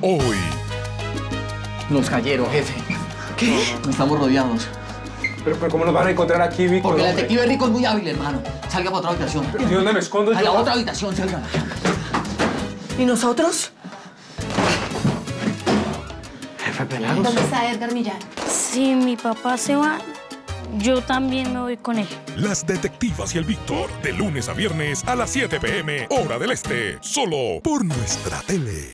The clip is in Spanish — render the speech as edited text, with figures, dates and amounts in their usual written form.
Hoy. Nos cayeron, jefe. ¿Qué? Estamos rodeados. Pero ¿cómo nos van a encontrar aquí, Víctor? Porque el detective Rico es muy hábil, hermano. Salga para otra habitación. ¿Y dónde me escondo yo? A la otra habitación, salga. ¿Y nosotros? Jefe Penagos. ¿Dónde está Edgar Millán? Si mi papá se va, yo también me voy con él. Las Detectivas y el Víctor, de lunes a viernes a las 7 p.m., hora del este, solo por nuestra tele.